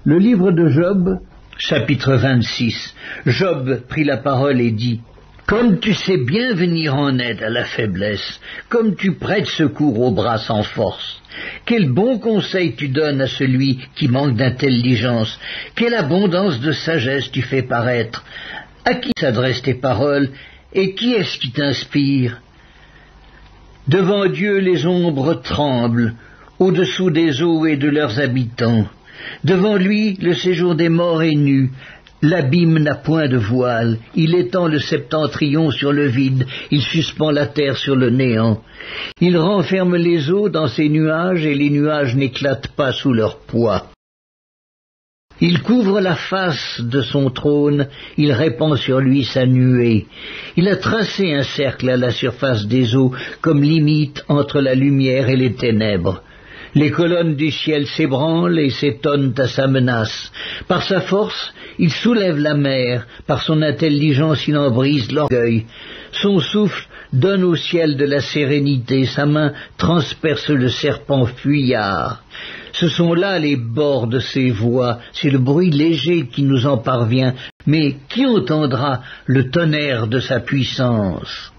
Le livre de Job, chapitre 26. Job prit la parole et dit: Comme tu sais bien venir en aide à la faiblesse, comme tu prêtes secours aux bras sans force, quel bon conseil tu donnes à celui qui manque d'intelligence, quelle abondance de sagesse tu fais paraître. À qui s'adressent tes paroles, et qui est-ce qui t'inspire? Devant Dieu les ombres tremblent, au-dessous des eaux et de leurs habitants. Devant lui, le séjour des morts est nu, l'abîme n'a point de voile, il étend le septentrion sur le vide, il suspend la terre sur le néant. Il renferme les eaux dans ses nuages, et les nuages n'éclatent pas sous leur poids. Il couvre la face de son trône, il répand sur lui sa nuée. Il a tracé un cercle à la surface des eaux, comme limite entre la lumière et les ténèbres. Les colonnes du ciel s'ébranlent et s'étonnent à sa menace. Par sa force, il soulève la mer, par son intelligence il en brise l'orgueil. Son souffle donne au ciel de la sérénité, sa main transperce le serpent fuyard. Ce sont là les bords de ses voix, c'est le bruit léger qui nous en parvient, mais qui entendra le tonnerre de sa puissance?